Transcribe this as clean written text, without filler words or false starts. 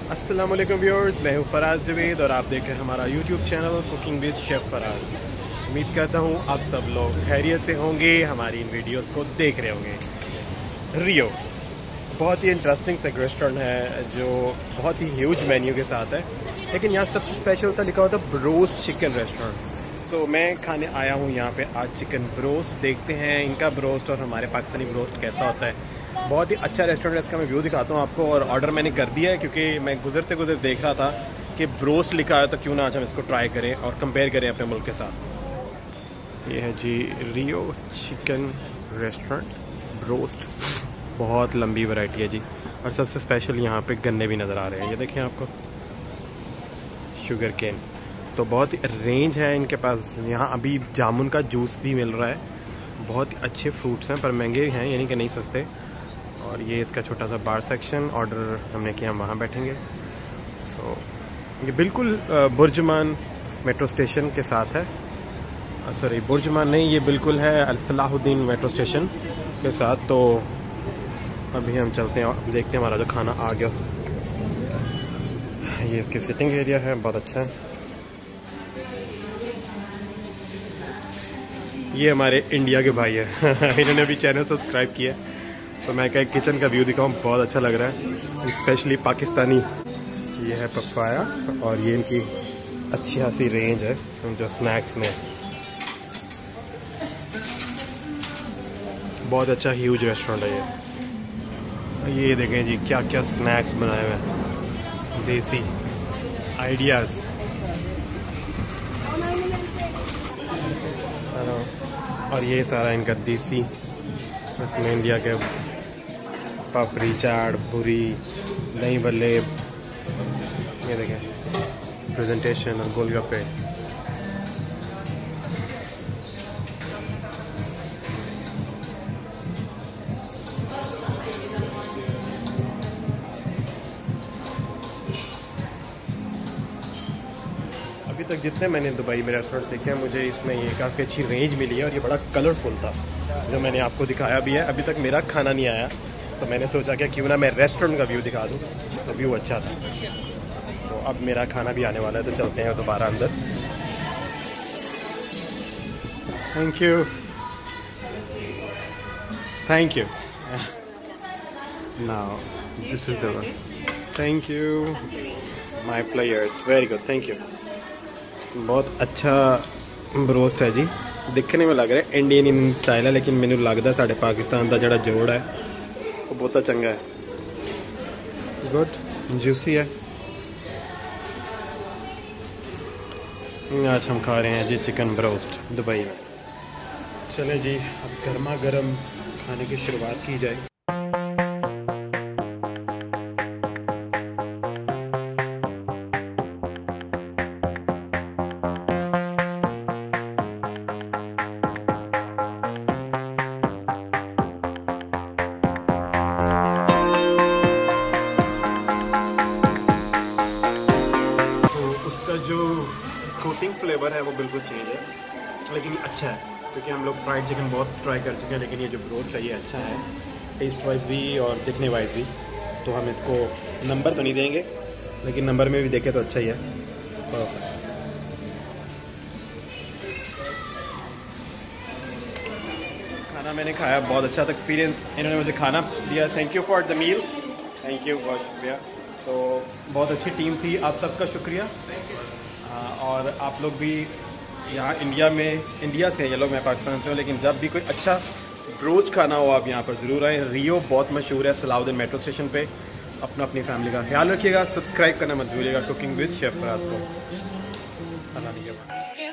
अस्सलाम वालेकुम व्यूअर्स, मैं हूं फराज जवेद और आप देख रहे हैं हमारा YouTube channel Cooking with Chef Faraz. उम्मीद करता हूं आप सब लोग खैरियत से होंगे, हमारी इन वीडियोस को देख रहे होंगे। रियो बहुत ही इंटरेस्टिंग सा रेस्टोरेंट है जो बहुत ही ह्यूज मेन्यू के साथ है, लेकिन यहाँ सबसे स्पेशल होता लिखा होता ब्रोस्ट चिकन रेस्टोरेंट। सो मैं खाने आया हूँ यहाँ पे आज चिकन ब्रोस्ट। देखते हैं इनका ब्रोस्ट और हमारे पाकिस्तानी ब्रोस्ट कैसा होता है। बहुत ही अच्छा रेस्टोरेंट है, इसका मैं व्यू दिखाता हूँ आपको। और ऑर्डर मैंने कर दिया है क्योंकि मैं गुजरते देख रहा था कि ब्रोस्ट लिखा है तो क्यों ना आज हम इसको ट्राई करें और कंपेयर करें अपने मुल्क के साथ। ये है जी रियो चिकन रेस्टोरेंट ब्रोस्ट। बहुत लंबी वैरायटी है जी, और सबसे स्पेशल यहाँ पे गन्ने भी नज़र आ रहे हैं। ये देखें आपको, शुगर केन। तो बहुत ही रेंज है इनके पास। यहाँ अभी जामुन का जूस भी मिल रहा है। बहुत ही अच्छे फ्रूट्स हैं पर महंगे हैं, यानी कि नहीं सस्ते। और ये इसका छोटा सा बार सेक्शन, ऑर्डर हमने किया, हम वहाँ बैठेंगे। सो ये बिल्कुल बुर्जमान मेट्रो स्टेशन के साथ है। सॉरी, बुर्जमान नहीं, ये बिल्कुल है सलाहुद्दीन मेट्रो स्टेशन के साथ। तो अभी हम चलते हैं और देखते हैं हमारा जो खाना आ गया। ये इसकी सिटिंग एरिया है, बहुत अच्छा है। ये हमारे इंडिया के भाई है इन्होंने अभी चैनल सब्सक्राइब किया है। तो मैं क्या किचन का व्यू दिखाऊं, बहुत अच्छा लग रहा है, स्पेशली पाकिस्तानी। ये है पपाया और ये इनकी अच्छी खासी रेंज है जो स्नैक्स में। बहुत अच्छा ह्यूज रेस्टोरेंट है ये देखें जी क्या क्या स्नैक्स बनाए हुए हैं, देसी आइडियाज़। और ये सारा इनका देसी, इसमें इंडिया के पापड़ी चाट, पूरी, दही बल्ले, ये देखें प्रेजेंटेशन और गोलगप्पे। अभी तक जितने मैंने दुबई में रेस्टोरेंट देखे हैं, मुझे इसमें ये काफ़ी अच्छी रेंज मिली है और ये बड़ा कलरफुल था जो मैंने आपको दिखाया भी है। अभी तक मेरा खाना नहीं आया तो मैंने सोचा कि क्यों ना मैं रेस्टोरेंट का व्यू दिखा दूँ, तो व्यू अच्छा था। तो अब मेरा खाना भी आने वाला है, तो चलते हैं दोबारा अंदर। Thank you, thank you. Now this is the one. Thank you my player, it's very good, thank you. बहुत अच्छा ब्रोस्ट है जी, दिखने में लग रहा है इंडियन स्टाइल है, लेकिन मैंने लगता है साढ़े पाकिस्तान का जोड़ा जोड़ है वो बहुत चंगा है। गुड, जूसी है। आज हम खा रहे हैं जी चिकन ब्रोस्ट दुबई में। चलें जी, अब गर्मा गर्म खाने की शुरुआत की जाए। जो कोटिंग फ्लेवर है वो बिल्कुल चेंज है, लेकिन ये अच्छा है क्योंकि हम लोग फ्राइड चिकन बहुत ट्राई कर चुके हैं, लेकिन ये जो ब्रोस्ट है ये अच्छा है टेस्ट वाइज भी और दिखने वाइज भी। तो हम इसको नंबर तो नहीं देंगे, लेकिन नंबर में भी देखें तो अच्छा ही है। खाना मैंने खाया, बहुत अच्छा था एक्सपीरियंस। इन्होंने मुझे खाना दिया, thank you for the meal, thank you, बहुत शुक्रिया। तो बहुत अच्छी टीम थी, आप सबका शुक्रिया। और आप लोग भी यहाँ इंडिया से हैं ये लोग, मैं पाकिस्तान से हूँ, लेकिन जब भी कोई अच्छा ब्रोस्ट खाना हो आप यहाँ पर ज़रूर आएँ। रियो बहुत मशहूर है सलाहुद्दीन मेट्रो स्टेशन पे। अपनी फैमिली का ख्याल रखिएगा, सब्सक्राइब करना मत भूलिएगा कुकिंग विद शेफ फराज को। अल्लाह